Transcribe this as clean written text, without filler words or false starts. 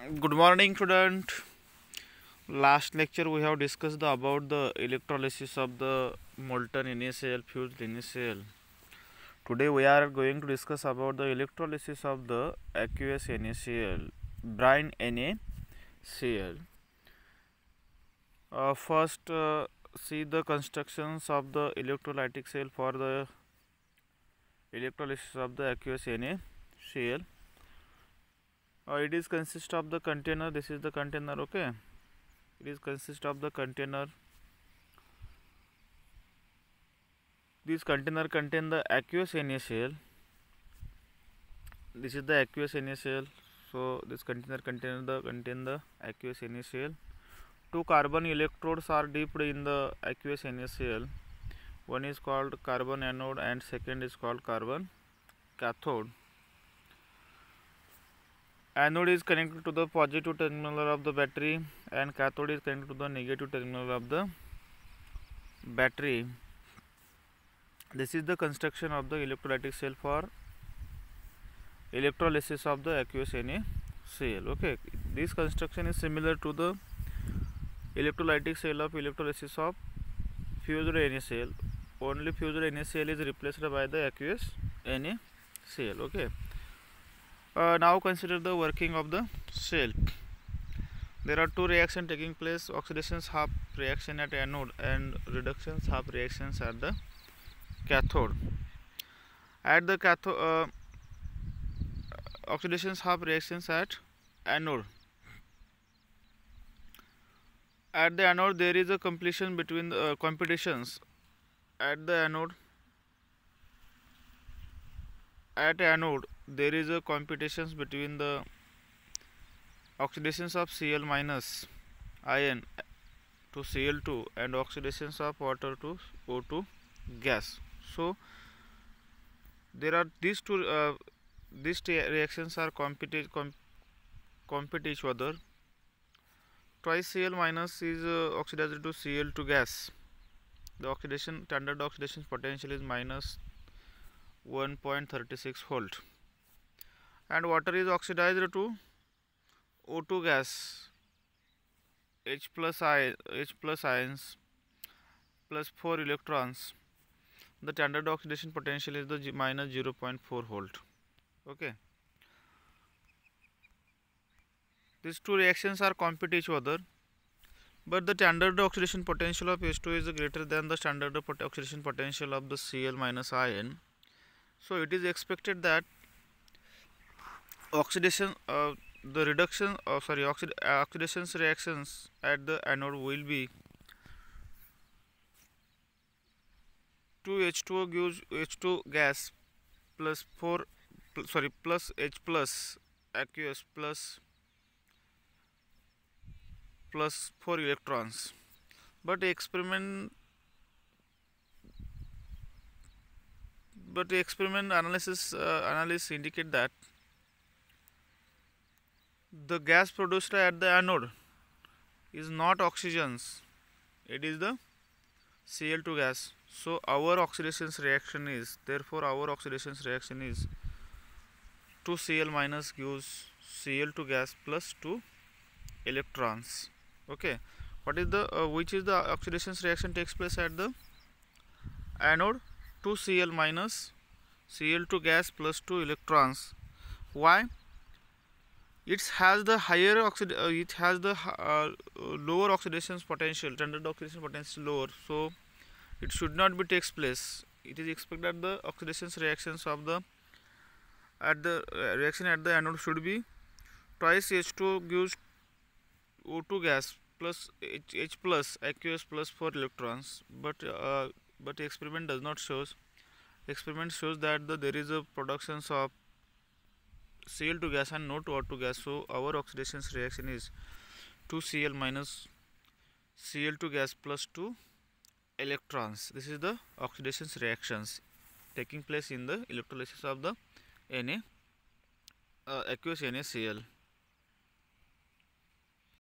Good morning, student. Last lecture we have discussed about the electrolysis of the molten NaCl fused NaCl. Today we are going to discuss about the electrolysis of the aqueous NaCl, brine NaCl. First, see the constructions of the electrolytic cell for the electrolysis of the aqueous NaCl. It is consist of the container. This is the container. Okay, it is consist of the container. This container contain the aqueous NaCl. This is the aqueous NaCl. So this container contain the aqueous NaCl. Two carbon electrodes are dipped in the aqueous NaCl. One is called carbon anode and second is called carbon cathode. Anode is connected to the positive terminal of the battery and cathode is connected to the negative terminal of the battery. This is the construction of the electrolytic cell for electrolysis of the aqueous NaCl. Okay, this construction is similar to the electrolytic cell of electrolysis of fused NaCl. Only fused NaCl is replaced by the aqueous NaCl. Okay. Now consider the working of the cell. There are two reactions taking place: oxidations half reaction at anode and reductions half reactions at the cathode. At the cathode, oxidations half reactions at anode. At the anode, there is a competition between the competitions. At the anode, there is a competitions between the oxidations of Cl minus ion to Cl2 and oxidations of water to O2 gas. So there are these two reactions are compete each other. Twice Cl minus is oxidized to Cl2 gas. The standard oxidation potential is minus 1.36 volt, and water is oxidized to O2 gas, H plus ions plus 4 electrons. The standard oxidation potential is the minus 0.4 volt. Okay, these two reactions are compete each other, but the standard oxidation potential of H2 is greater than the standard oxidation potential of the Cl minus ion. So it is expected that oxidation oxidation reactions at the anode will be 2H2O gives H2 gas plus plus H plus aqueous plus 4 electrons. But the experiment analysis indicate that the gas produced at the anode is not oxygens, it is the Cl2 gas. So our oxidation reaction is 2Cl minus gives Cl2 gas plus 2 electrons. Okay, what is the which is the oxidation reaction takes place at the anode? 2Cl minus Cl2 gas plus 2 electrons. Why? It has the lower oxidation potential, standard oxidation potential lower, so it should not be takes place. It is expected that the oxidation reactions of the reaction at the anode should be twice H2 gives O2 gas plus H plus aqueous plus 4 electrons, but the experiment does not shows. Experiment shows that there is a production of Cl2 gas and not O2 gas. So our oxidation reaction is 2Cl minus Cl2 gas plus 2 electrons. This is the oxidation reactions taking place in the electrolysis of the aqueous NaCl.